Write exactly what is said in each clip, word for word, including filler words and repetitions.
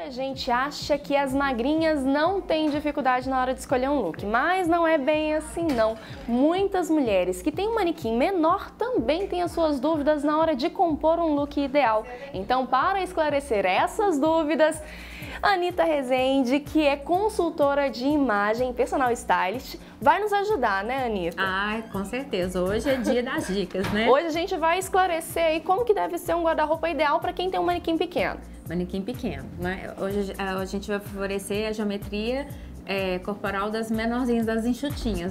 Muita gente acha que as magrinhas não têm dificuldade na hora de escolher um look, mas não é bem assim não. Muitas mulheres que têm um manequim menor também têm as suas dúvidas na hora de compor um look ideal. Então, para esclarecer essas dúvidas, Anitta Rezende, que é consultora de imagem, personal stylist, vai nos ajudar, né, Anitta? Ah, com certeza. Hoje é dia das dicas, né? Hoje a gente vai esclarecer aí como que deve ser um guarda-roupa ideal para quem tem um manequim pequeno. Manequim pequeno, né? Hoje a gente vai favorecer a geometria é, corporal das menorzinhas, das enxutinhas.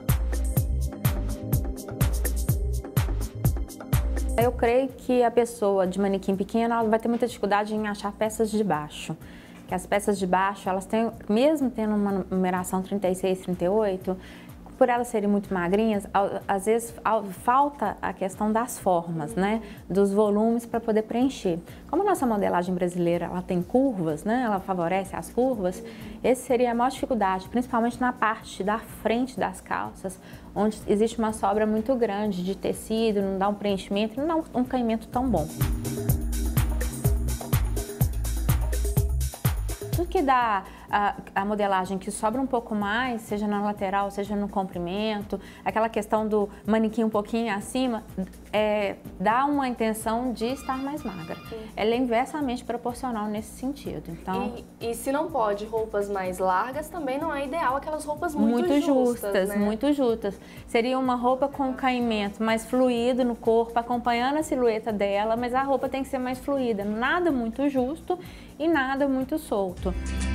Eu creio que a pessoa de manequim pequeno ela vai ter muita dificuldade em achar peças de baixo. Que as peças de baixo, elas têm, mesmo tendo uma numeração trinta e seis, trinta e oito, por elas serem muito magrinhas, às vezes falta a questão das formas, né? Dos volumes para poder preencher. Como a nossa modelagem brasileira ela tem curvas, né? Ela favorece as curvas, essa seria a maior dificuldade, principalmente na parte da frente das calças, onde existe uma sobra muito grande de tecido, não dá um preenchimento, não dá um caimento tão bom. Tudo que dá a, a modelagem que sobra um pouco mais, seja na lateral, seja no comprimento, aquela questão do manequim um pouquinho acima, é, dá uma intenção de estar mais magra. Sim. Ela é inversamente proporcional nesse sentido. Então, e, e se não pode roupas mais largas, também não é ideal aquelas roupas muito, muito justas, justas, né? muito justas. Seria uma roupa com caimento mais fluido no corpo, acompanhando a silhueta dela, mas a roupa tem que ser mais fluida, nada muito justo e nada muito solto.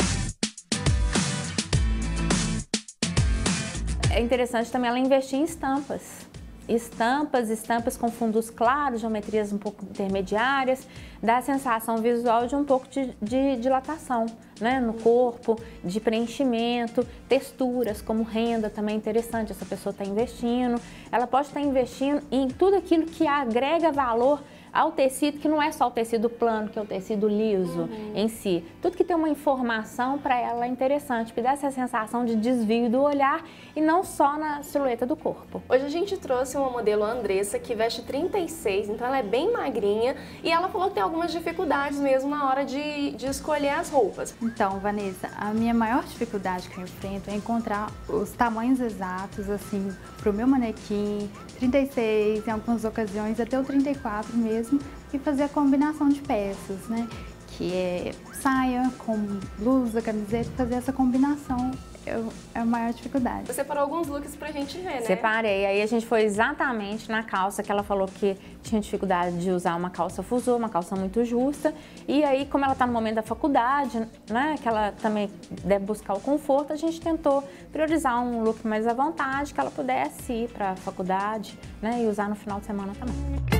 É interessante também ela investir em estampas. Estampas, estampas com fundos claros, geometrias um pouco intermediárias, dá a sensação visual de um pouco de, de dilatação, né, no corpo, de preenchimento, texturas como renda também é interessante, essa pessoa está investindo. Ela pode estar investindo em tudo aquilo que agrega valor ao tecido, que não é só o tecido plano, que é o tecido liso uhum. em si. Tudo que tem uma informação para ela é interessante, porque dá essa sensação de desvio do olhar e não só na silhueta do corpo. Hoje a gente trouxe uma modelo, a Andressa, que veste trinta e seis, então ela é bem magrinha e ela falou que tem algumas dificuldades mesmo na hora de, de escolher as roupas. Então, Vanessa, a minha maior dificuldade que eu enfrento é encontrar os tamanhos exatos, assim, para o meu manequim, trinta e seis, em algumas ocasiões até o trinta e quatro mesmo, e fazer a combinação de peças, né? Que é saia com blusa, camiseta, fazer essa combinação eu, é a maior dificuldade. Você separou alguns looks pra gente ver, né? Separei, aí a gente foi exatamente na calça que ela falou que tinha dificuldade de usar uma calça fusô, uma calça muito justa, e aí como ela tá no momento da faculdade, né, que ela também deve buscar o conforto, a gente tentou priorizar um look mais à vontade, que ela pudesse ir pra faculdade, né, e usar no final de semana também.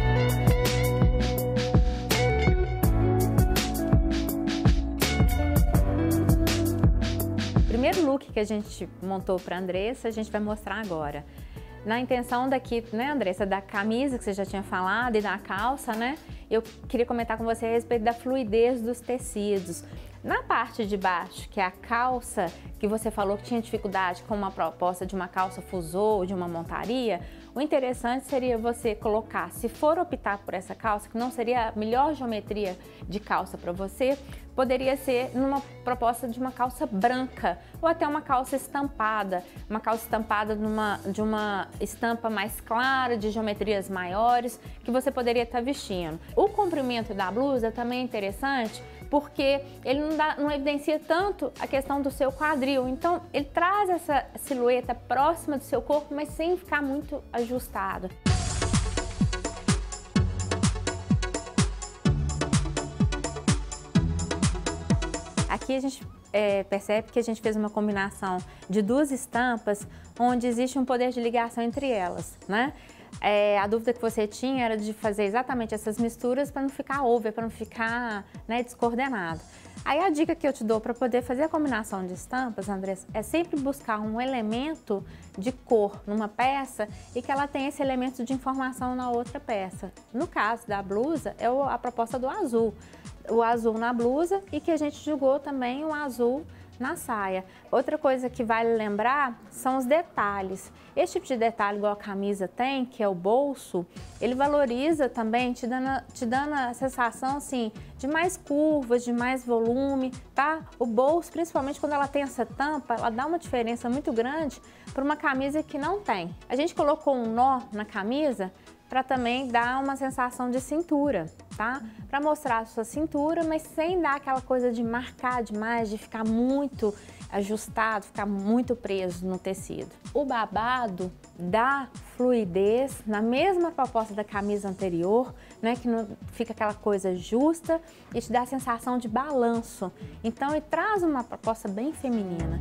O primeiro look que a gente montou para a Andressa, a gente vai mostrar agora. Na intenção daqui, né, Andressa, da camisa que você já tinha falado e da calça, né? Eu queria comentar com você a respeito da fluidez dos tecidos. Na parte de baixo, que é a calça, que você falou que tinha dificuldade com uma proposta de uma calça fusô ou de uma montaria, o interessante seria você colocar, se for optar por essa calça, que não seria a melhor geometria de calça para você, poderia ser numa proposta de uma calça branca ou até uma calça estampada, uma calça estampada numa, de uma estampa mais clara, de geometrias maiores, que você poderia estar vestindo. O comprimento da blusa também é interessante, porque ele não, dá, não evidencia tanto a questão do seu quadril, então ele traz essa silhueta próxima do seu corpo, mas sem ficar muito ajustado. Aqui a gente é, percebe que a gente fez uma combinação de duas estampas, onde existe um poder de ligação entre elas, né? É, a dúvida que você tinha era de fazer exatamente essas misturas para não ficar over, para não ficar, né, descoordenado. Aí a dica que eu te dou para poder fazer a combinação de estampas, Andressa, é sempre buscar um elemento de cor numa peça e que ela tenha esse elemento de informação na outra peça. No caso da blusa, é a proposta do azul. O azul na blusa e que a gente jogou também o azul na saia. Outra coisa que vale lembrar são os detalhes. Esse tipo de detalhe, igual a camisa tem, que é o bolso, ele valoriza também, te dando, te dando a sensação assim, de mais curvas, de mais volume, tá? O bolso, principalmente quando ela tem essa tampa, ela dá uma diferença muito grande para uma camisa que não tem. A gente colocou um nó na camisa para também dar uma sensação de cintura, tá? Para mostrar a sua cintura, mas sem dar aquela coisa de marcar demais, de ficar muito ajustado, ficar muito preso no tecido. O babado dá fluidez na mesma proposta da camisa anterior, né? Que não fica aquela coisa justa e te dá a sensação de balanço. Então, ele traz uma proposta bem feminina.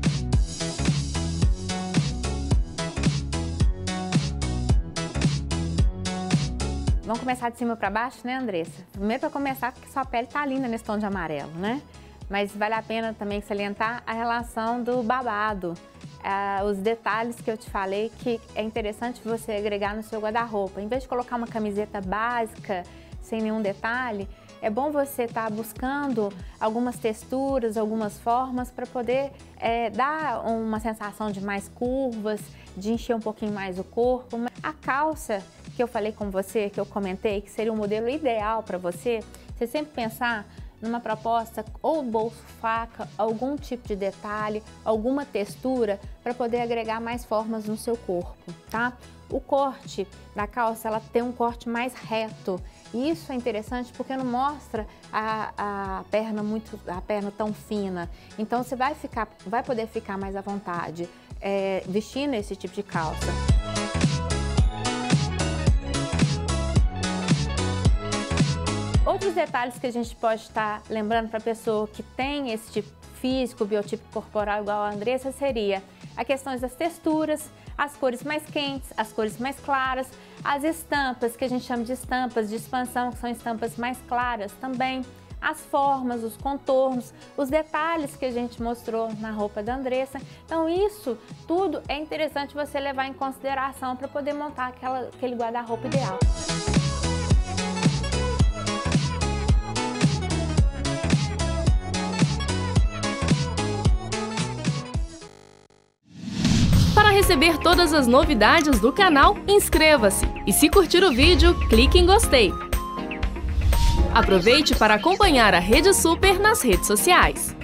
Vamos começar de cima para baixo, né, Andressa? Primeiro para começar, porque sua pele tá linda nesse tom de amarelo, né? Mas vale a pena também salientar a relação do babado, ah, os detalhes que eu te falei que é interessante você agregar no seu guarda-roupa. Em vez de colocar uma camiseta básica, sem nenhum detalhe, é bom você estar tá buscando algumas texturas, algumas formas para poder é, dar uma sensação de mais curvas, de encher um pouquinho mais o corpo. A calça que eu falei com você, que eu comentei, que seria o modelo ideal para você, você sempre pensar numa proposta ou bolso faca, algum tipo de detalhe, alguma textura para poder agregar mais formas no seu corpo, tá? O corte da calça, ela tem um corte mais reto e isso é interessante porque não mostra a, a perna muito, a perna tão fina. Então você vai ficar, vai poder ficar mais à vontade é, vestindo esse tipo de calça. Outros detalhes que a gente pode estar lembrando para a pessoa que tem esse tipo físico, biotipo corporal igual a Andressa, seria a questão das texturas, as cores mais quentes, as cores mais claras, as estampas, que a gente chama de estampas de expansão, que são estampas mais claras também, as formas, os contornos, os detalhes que a gente mostrou na roupa da Andressa. Então isso tudo é interessante você levar em consideração para poder montar aquela, aquele guarda-roupa ideal. Para receber todas as novidades do canal, inscreva-se e se curtir o vídeo, clique em gostei. Aproveite para acompanhar a Rede Super nas redes sociais.